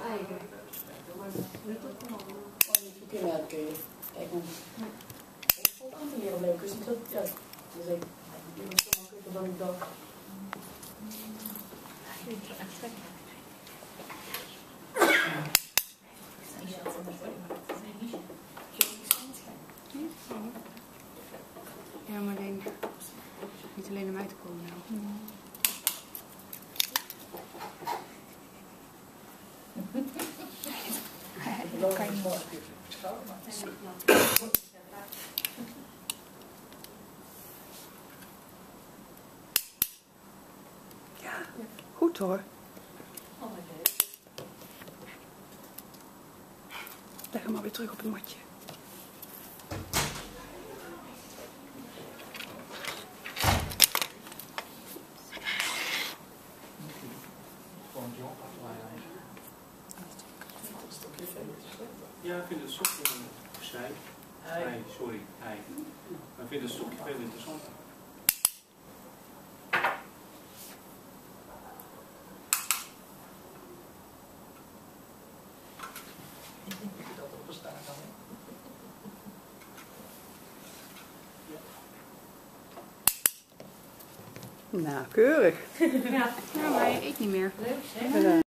eigen. Maar niet op de man. Voor kinderen kun je kijken. Ik vond het aan te leren leuk. Dus ik dat, ja, dus ik ben zo makkelijker dan ik dacht. Ja, maar alleen, niet alleen om uit te komen nou. Dat kan je niet. Ja, goed hoor. Leg hem maar weer terug op het matje. Ja, ik vind het stokje zij. Hij, sorry, hij. Maar ik vind het stokje veel interessanter. Nou, keurig. Ja. Ja, maar hij eet niet meer. Leuk, hè?